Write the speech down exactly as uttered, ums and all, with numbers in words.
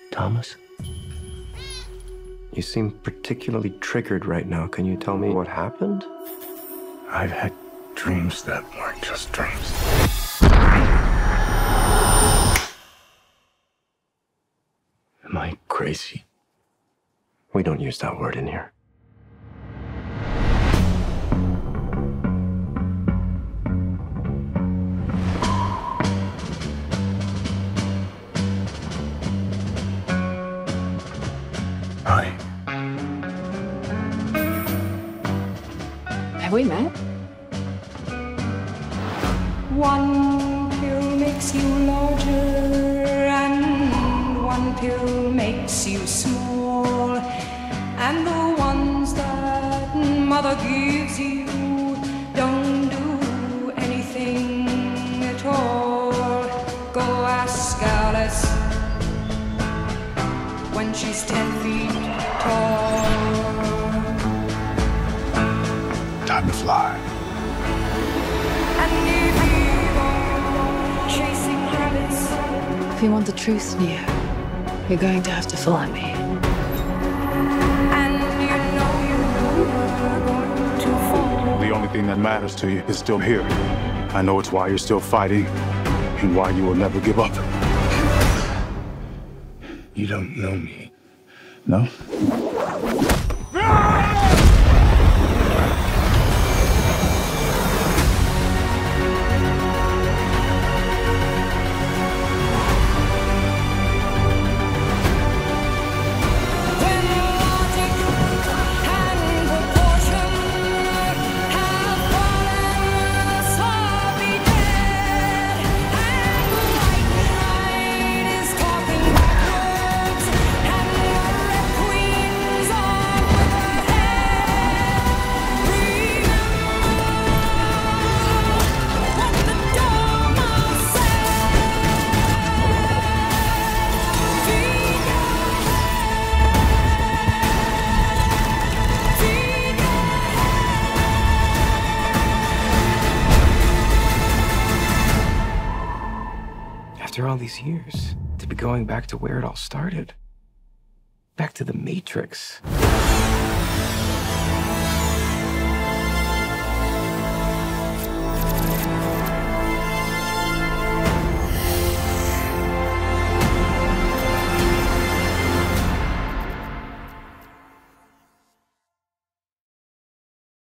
Thomas? You seem particularly triggered right now. Can you tell me what happened? I've had dreams that weren't just dreams. Am I crazy? We don't use that word in here. Hi. Have we met? One pill makes you larger and one pill makes you small, and the ones that mother gives you don't do anything at all. Go ask Alice when she's ten feet tall. Time to fly. And if you go chasing rabbits, If you want the truth, Neo, you're going to have to follow me. and you know you're going to fall. The only thing that matters to you is still here. I know it's why you're still fighting and why you will never give up. You don't know me. No? When logic and proportion have fallen, so be dead. And the white knight is talking backwards, and the red queens are overhead. Remember what the Dharma said. Feed your After all these years, to be going back to where it all started. Back to the Matrix.